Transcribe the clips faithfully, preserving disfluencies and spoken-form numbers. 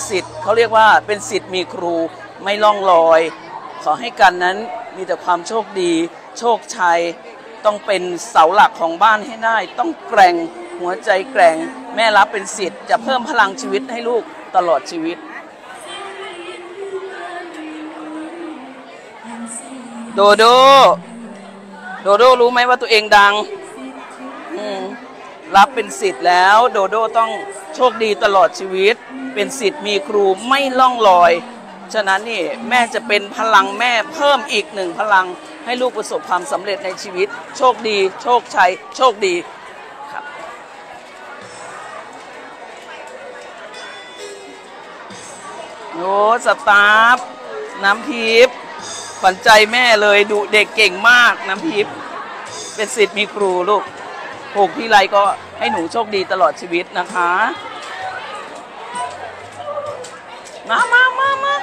สิทธิ์เขาเรียกว่าเป็นสิทธิ์มีครูไม่ล่องลอยขอให้กันนั้นมีแต่ความโชคดีโชคชัยต้องเป็นเสาหลักของบ้านให้ได้ต้องแกร่งหัวใจแกร่งแม่รับเป็นสิทธิ์จะเพิ่มพลังชีวิตให้ลูกตลอดชีวิตโดโดโดโดรู้ไหมว่าตัวเองดังรับเป็นสิทธิ์แล้วโดโดต้องโชคดีตลอดชีวิตเป็นสิทธิ์มีครูไม่ล่องลอยฉะนั้นนี่แม่จะเป็นพลังแม่เพิ่มอีกหนึ่งพลังให้ลูกประสบความสำเร็จในชีวิตโชคดีโชคชัยโชคดีครับโอ้สตาฟน้ำทิพย์ขวัญใจแม่เลยดูเด็กเก่งมากน้ำทิพย์เป็นศิษย์มีครูลูกถูกที่ไรก็ให้หนูโชคดีตลอดชีวิตนะคะมามามามา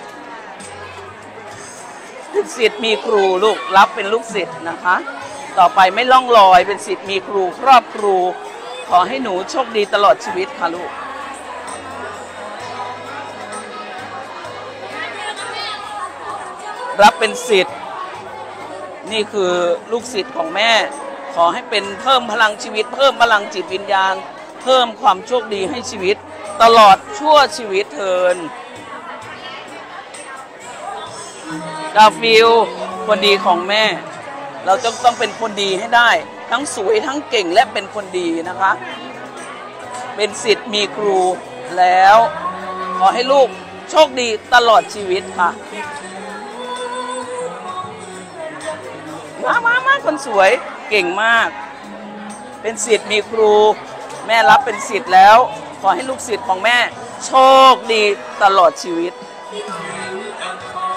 เป็นศิษย์มีครูลูกรับเป็นลูกศิษย์นะคะต่อไปไม่ล่องลอยเป็นศิษย์มีครูครอบครูขอให้หนูโชคดีตลอดชีวิตค่ะลูกรับเป็นศิษย์นี่คือลูกศิษย์ของแม่ขอให้เป็นเพิ่มพลังชีวิตเพิ่มพลังจิตวิญญาณเพิ่มความโชคดีให้ชีวิตตลอดชั่วชีวิตเทินกาฟิลคนดีของแม่เราจะต้องเป็นคนดีให้ได้ทั้งสวยทั้งเก่งและเป็นคนดีนะคะเป็นศิษย์มีครูแล้วขอให้ลูกโชคดีตลอดชีวิตค่ะมามามาคนสวยเก่งมากเป็นศิษย์มีครูแม่รับเป็นศิษย์แล้วขอให้ลูกศิษย์ของแม่โชคดีตลอดชีวิต